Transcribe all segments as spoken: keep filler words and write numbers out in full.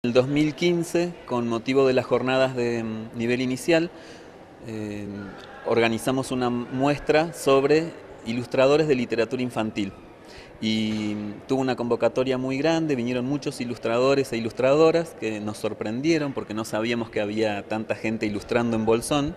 En el dos mil quince, con motivo de las jornadas de nivel inicial, eh, organizamos una muestra sobre ilustradores de literatura infantil. Y tuvo una convocatoria muy grande, vinieron muchos ilustradores e ilustradoras que nos sorprendieron porque no sabíamos que había tanta gente ilustrando en Bolsón.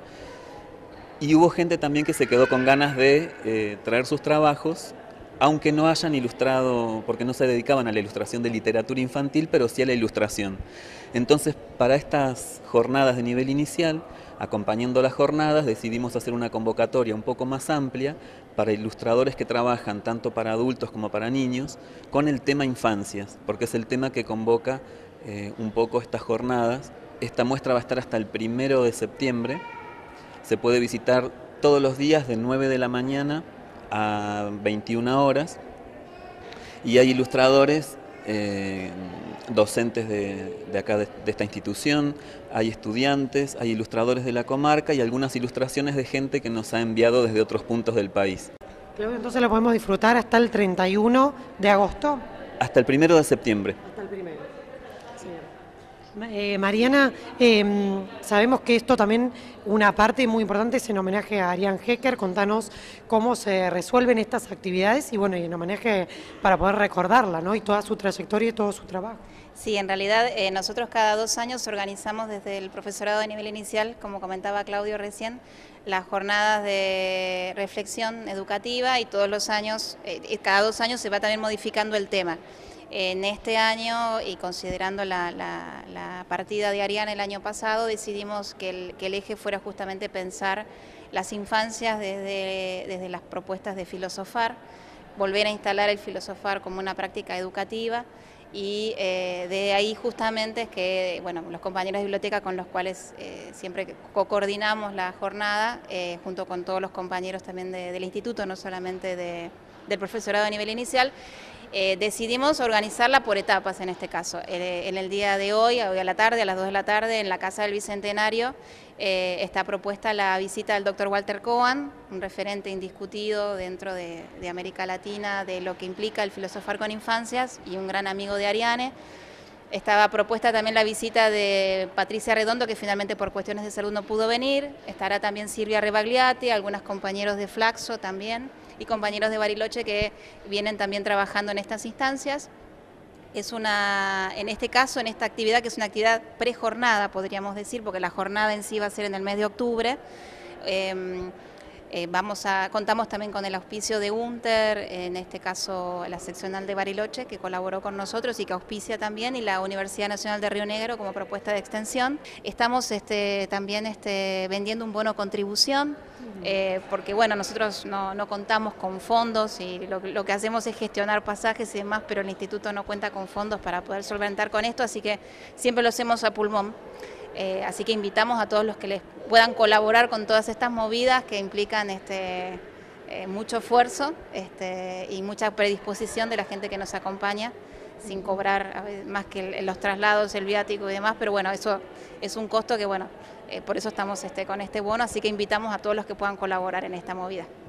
Y hubo gente también que se quedó con ganas de eh, traer sus trabajos, aunque no hayan ilustrado, porque no se dedicaban a la ilustración de literatura infantil, pero sí a la ilustración. Entonces, para estas jornadas de nivel inicial, acompañando las jornadas, decidimos hacer una convocatoria un poco más amplia para ilustradores que trabajan tanto para adultos como para niños, con el tema infancias, porque es el tema que convoca eh, un poco estas jornadas. Esta muestra va a estar hasta el primero de septiembre. Se puede visitar todos los días de nueve de la mañana a veintiuna horas y hay ilustradores, eh, docentes de, de acá de, de esta institución, hay estudiantes, hay ilustradores de la comarca y algunas ilustraciones de gente que nos ha enviado desde otros puntos del país. Claudio, entonces lo podemos disfrutar hasta el treinta y uno de agosto. Hasta el primero de septiembre. Hasta el primero. Sí. Eh, Mariana, eh, sabemos que esto también, una parte muy importante es en homenaje a Ariane Hecker. Contanos cómo se resuelven estas actividades y bueno, y en homenaje para poder recordarla, ¿no? Y toda su trayectoria y todo su trabajo. Sí, en realidad eh, nosotros cada dos años organizamos desde el profesorado de nivel inicial, como comentaba Claudio recién, las jornadas de reflexión educativa y todos los años, eh, cada dos años se va también modificando el tema. En este año, y considerando la, la, la partida de Ariane el año pasado, decidimos que el, que el eje fuera justamente pensar las infancias desde, desde las propuestas de filosofar, volver a instalar el filosofar como una práctica educativa, y eh, de ahí justamente es que bueno, los compañeros de biblioteca con los cuales eh, siempre co-coordinamos la jornada, eh, junto con todos los compañeros también de, del instituto, no solamente de, del profesorado a nivel inicial, Eh, decidimos organizarla por etapas en este caso. Eh, en el día de hoy, hoy a la tarde, a las dos de la tarde, en la Casa del Bicentenario, eh, está propuesta la visita del doctor Walter Cohen, un referente indiscutido dentro de, de América Latina de lo que implica el filosofar con infancias y un gran amigo de Ariane. Estaba propuesta también la visita de Patricia Redondo, que finalmente por cuestiones de salud no pudo venir. Estará también Silvia Rebagliati, algunos compañeros de Flaxo también, y compañeros de Bariloche que vienen también trabajando en estas instancias. Es una, en este caso, en esta actividad, que es una actividad prejornada, podríamos decir, porque la jornada en sí va a ser en el mes de octubre. Eh, Eh, vamos a, contamos también con el auspicio de UNTER, en este caso la seccional de Bariloche, que colaboró con nosotros y que auspicia también, y la Universidad Nacional de Río Negro como propuesta de extensión. Estamos este, también este, vendiendo un bono contribución, eh, porque bueno, nosotros no, no contamos con fondos y lo, lo que hacemos es gestionar pasajes y demás, pero el instituto no cuenta con fondos para poder solventar con esto, así que siempre lo hacemos a pulmón. Eh, así que invitamos a todos los que les puedan colaborar con todas estas movidas que implican este, eh, mucho esfuerzo este, y mucha predisposición de la gente que nos acompaña, sin cobrar a veces, más que el, los traslados, el viático y demás, pero bueno, eso es un costo que bueno, eh, por eso estamos este, con este bono, así que invitamos a todos los que puedan colaborar en esta movida.